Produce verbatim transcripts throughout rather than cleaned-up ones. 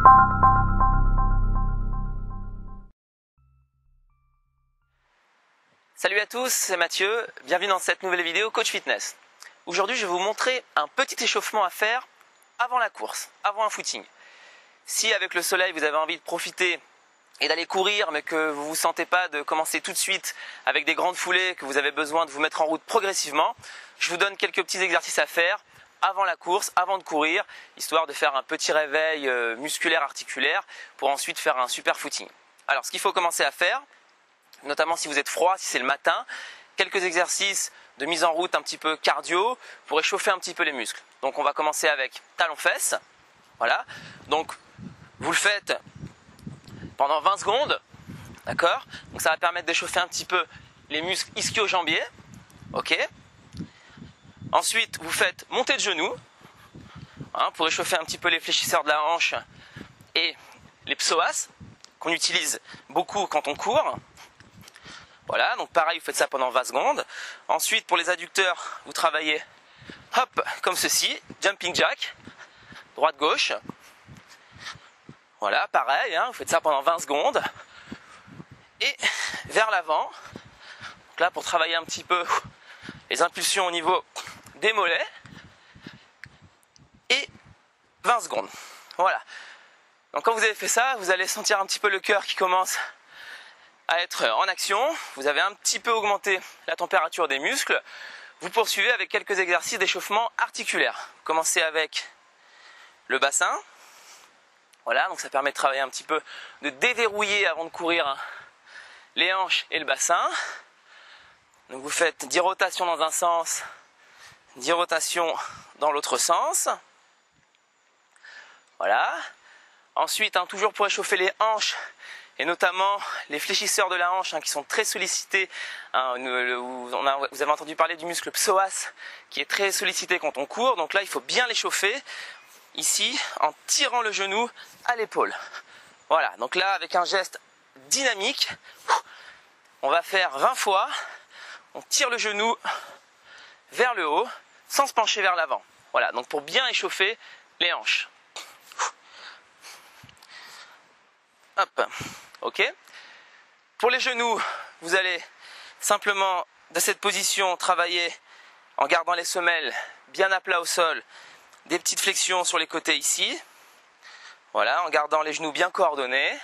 Salut à tous, c'est Mathieu, bienvenue dans cette nouvelle vidéo Coach Fitness. Aujourd'hui, je vais vous montrer un petit échauffement à faire avant la course, avant un footing. Si avec le soleil, vous avez envie de profiter et d'aller courir, mais que vous ne vous sentez pas de commencer tout de suite avec des grandes foulées, que vous avez besoin de vous mettre en route progressivement, je vous donne quelques petits exercices à faire avant la course, avant de courir, histoire de faire un petit réveil musculaire articulaire pour ensuite faire un super footing. Alors, ce qu'il faut commencer à faire, notamment si vous êtes froid, si c'est le matin, quelques exercices de mise en route un petit peu cardio pour échauffer un petit peu les muscles. Donc on va commencer avec talons-fesses. Voilà. Donc vous le faites pendant vingt secondes. D'accord ? Donc ça va permettre d'échauffer un petit peu les muscles ischio-jambiers. Ok. Ensuite, vous faites montée de genoux hein, pour échauffer un petit peu les fléchisseurs de la hanche et les psoas qu'on utilise beaucoup quand on court. Voilà, donc pareil, vous faites ça pendant vingt secondes. Ensuite, pour les adducteurs, vous travaillez hop, comme ceci, jumping jack, droite-gauche. Voilà, pareil, hein, vous faites ça pendant vingt secondes. Et vers l'avant, donc là pour travailler un petit peu les impulsions au niveau des mollets. Et vingt secondes. Voilà. Donc quand vous avez fait ça, vous allez sentir un petit peu le cœur qui commence à être en action, vous avez un petit peu augmenté la température des muscles, vous poursuivez avec quelques exercices d'échauffement articulaire. Commencez avec le bassin, voilà, donc ça permet de travailler un petit peu, de déverrouiller avant de courir les hanches et le bassin. Donc vous faites dix rotations dans un sens, dix rotations dans l'autre sens, voilà. Ensuite, hein, toujours pour échauffer les hanches, et notamment les fléchisseurs de la hanche hein, qui sont très sollicités. Hein, on a, vous avez entendu parler du muscle psoas qui est très sollicité quand on court. Donc là, il faut bien l'échauffer ici en tirant le genou à l'épaule. Voilà, donc là, avec un geste dynamique, on va faire vingt fois. On tire le genou vers le haut sans se pencher vers l'avant. Voilà, donc pour bien échauffer les hanches. Hop, ok. Pour les genoux, vous allez simplement, de cette position, travailler en gardant les semelles bien à plat au sol, des petites flexions sur les côtés ici. Voilà, en gardant les genoux bien coordonnés.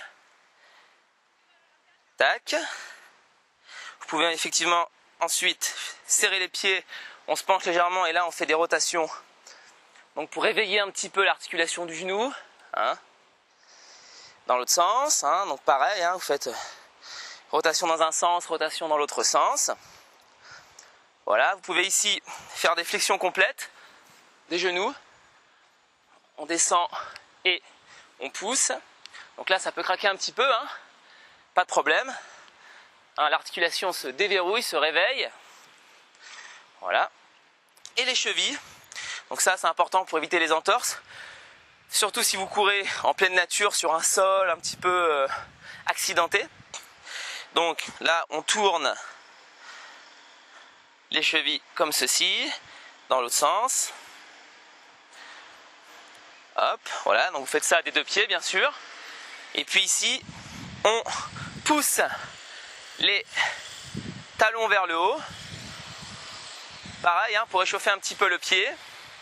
Tac. Vous pouvez effectivement ensuite serrer les pieds, on se penche légèrement et là on fait des rotations. Donc pour réveiller un petit peu l'articulation du genou, hein. Dans l'autre sens, hein, donc pareil, hein, vous faites rotation dans un sens, rotation dans l'autre sens. Voilà, vous pouvez ici faire des flexions complètes des genoux. On descend et on pousse. Donc là, ça peut craquer un petit peu, hein, pas de problème. Hein, l'articulation se déverrouille, se réveille. Voilà. Et les chevilles. Donc ça, c'est important pour éviter les entorses. Surtout si vous courez en pleine nature sur un sol un petit peu euh, accidenté. Donc là, on tourne les chevilles comme ceci, dans l'autre sens. Hop, voilà, donc vous faites ça des deux pieds bien sûr. Et puis ici, on pousse les talons vers le haut. Pareil, hein, pour réchauffer un petit peu le pied.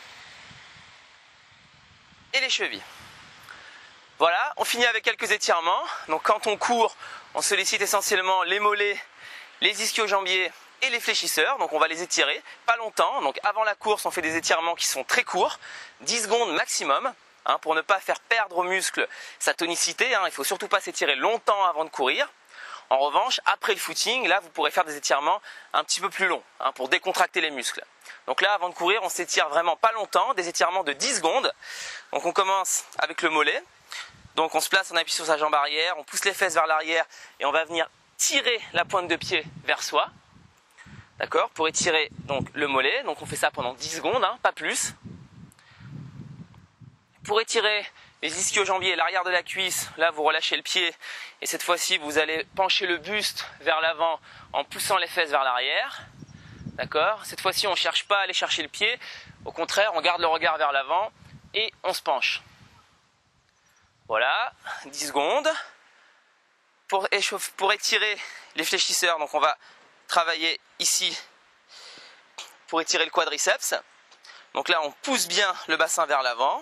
Et les chevilles. Voilà, on finit avec quelques étirements. Donc quand on court, on sollicite essentiellement les mollets, les ischio-jambiers et les fléchisseurs. Donc on va les étirer, pas longtemps. Donc avant la course, on fait des étirements qui sont très courts, dix secondes maximum, hein, pour ne pas faire perdre au muscle sa tonicité. Hein. Il ne faut surtout pas s'étirer longtemps avant de courir. En revanche, après le footing, là vous pourrez faire des étirements un petit peu plus longs, hein, pour décontracter les muscles. Donc là, avant de courir, on s'étire vraiment pas longtemps, des étirements de dix secondes. Donc on commence avec le mollet. Donc on se place, on appuie sur sa jambe arrière, on pousse les fesses vers l'arrière et on va venir tirer la pointe de pied vers soi. D'accord ? Pour étirer donc le mollet. Donc on fait ça pendant dix secondes, hein, pas plus. Pour étirer les ischio-jambiers et l'arrière de la cuisse, là vous relâchez le pied et cette fois-ci vous allez pencher le buste vers l'avant en poussant les fesses vers l'arrière. D'accord ? Cette fois-ci on ne cherche pas à aller chercher le pied, au contraire on garde le regard vers l'avant et on se penche. Voilà, dix secondes. Pour, échauffer, pour étirer les fléchisseurs, donc on va travailler ici pour étirer le quadriceps. Donc là, on pousse bien le bassin vers l'avant.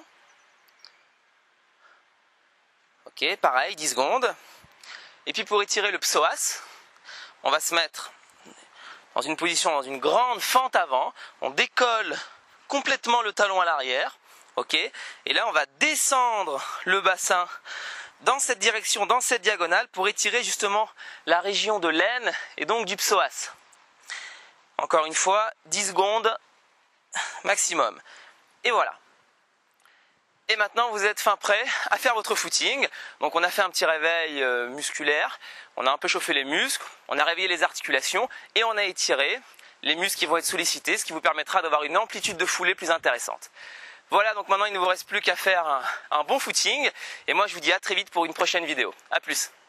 Ok, pareil, dix secondes. Et puis pour étirer le psoas, on va se mettre dans une position, dans une grande fente avant. On décolle complètement le talon à l'arrière. Ok, et là, on va descendre le bassin dans cette direction, dans cette diagonale, pour étirer justement la région de l'aine et donc du psoas. Encore une fois, dix secondes maximum. Et voilà. Et maintenant, vous êtes fin prêt à faire votre footing. Donc on a fait un petit réveil euh, musculaire, on a un peu chauffé les muscles, on a réveillé les articulations et on a étiré les muscles qui vont être sollicités, ce qui vous permettra d'avoir une amplitude de foulée plus intéressante. Voilà, donc maintenant il ne vous reste plus qu'à faire un, un bon footing. Et moi je vous dis à très vite pour une prochaine vidéo. A plus.